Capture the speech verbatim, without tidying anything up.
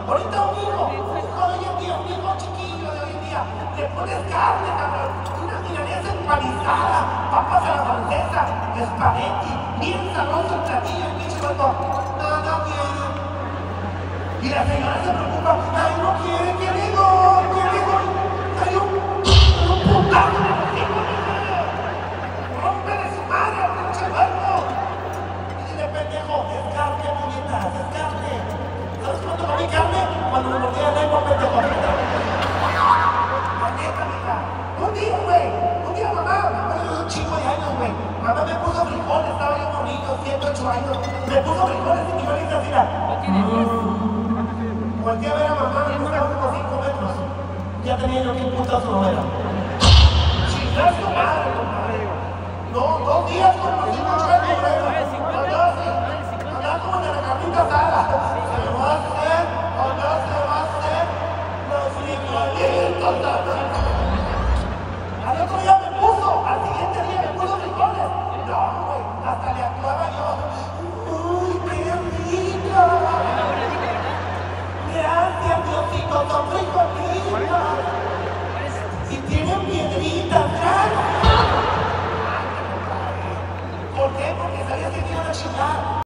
Ahorita un hijo, un hijo de hoy en día, un hijo chiquillo de hoy en día, le pones carne, cabrón, una milanesa empanizada, papas a la francesa, espagueti, bien sabroso el platillo, el pinche vato, no, no quiere. Y la señora se preocupa, ay, no quiere, ¿qué digo? ¿Qué digo? Hay un, un putazo de los hijos, rompe de su madre al pinche vato. Y dile, pendejo, es carne, puñetas, es carne. ¿Sabes cuándo comí carne? Cuando me mordía la lengua, pendejo. La neta, mija. Un día, güey. Un día, mamá. Mamá, un chingo de años, güey. Mamá me puso frijoles, estaba yo morrillo, ciento ocho años. Me puso frijoles y yo le hice así, la... Volteé a ver a mamá, me puso como cinco metros. Ya tenía yo que puta su novela. Chingar su madre, compadre. No, dos días como cinco ocho años, güey. Andaba así. Andaba como de la carnita asada. ¿Se va a hacer o no se va a hacer? Los frijolitos también. Al otro día me puso, al siguiente día me puso frijoles. No, güey, hasta le actuaba yo. ¡Uy, qué rico! Gracias, Diosito, son frijolitos. Y tienen piedritas, claro.